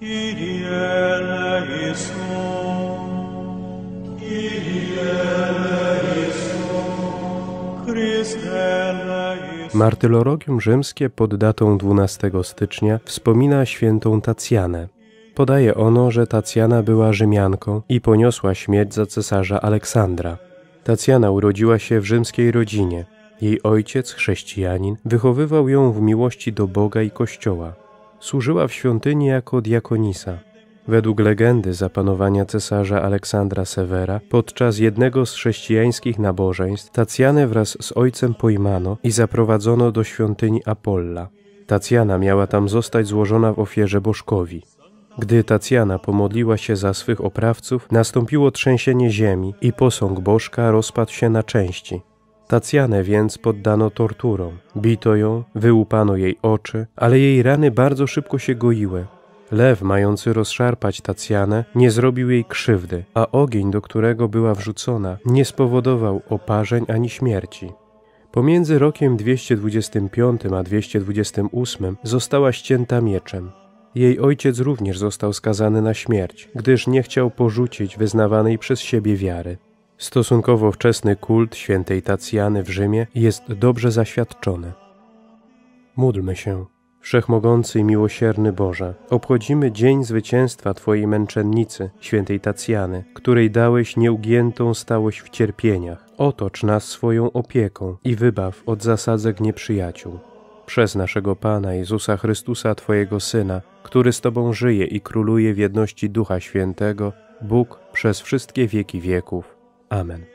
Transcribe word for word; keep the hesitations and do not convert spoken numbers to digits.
Kyrie eleison, Kyrie eleison, Chryste eleison. Martyrologium rzymskie pod datą dwunastego stycznia wspomina świętą Tacjanę. Podaje ono, że Tacjana była Rzymianką i poniosła śmierć za cesarza Aleksandra. Tacjana urodziła się w rzymskiej rodzinie. Jej ojciec, chrześcijanin, wychowywał ją w miłości do Boga i Kościoła. Służyła w świątyni jako diakonisa. Według legendy za panowania cesarza Aleksandra Sewera podczas jednego z chrześcijańskich nabożeństw Tacjanę wraz z ojcem pojmano i zaprowadzono do świątyni Apolla. Tacjana miała tam zostać złożona w ofierze bożkowi. Gdy Tacjana pomodliła się za swych oprawców, nastąpiło trzęsienie ziemi i posąg bożka rozpadł się na części. Tacjanę więc poddano torturom. Bito ją, wyłupano jej oczy, ale jej rany bardzo szybko się goiły. Lew, mający rozszarpać Tacjanę, nie zrobił jej krzywdy, a ogień, do którego była wrzucona, nie spowodował oparzeń ani śmierci. Pomiędzy rokiem dwieście dwudziestym piątym a dwieście dwudziestym ósmym została ścięta mieczem. Jej ojciec również został skazany na śmierć, gdyż nie chciał porzucić wyznawanej przez siebie wiary. Stosunkowo wczesny kult świętej Tacjany w Rzymie jest dobrze zaświadczony. Módlmy się. Wszechmogący i miłosierny Boże, obchodzimy dzień zwycięstwa Twojej męczennicy, świętej Tacjany, której dałeś nieugiętą stałość w cierpieniach. Otocz nas swoją opieką i wybaw od zasadzek nieprzyjaciół. Przez naszego Pana Jezusa Chrystusa, Twojego Syna, który z Tobą żyje i króluje w jedności Ducha Świętego, Bóg przez wszystkie wieki wieków. Amen.